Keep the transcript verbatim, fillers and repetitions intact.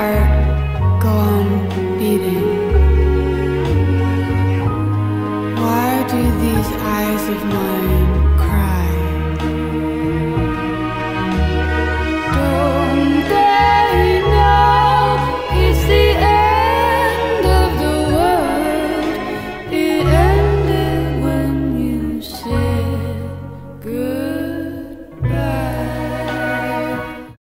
heart go on beating? Why do these eyes of mine cry?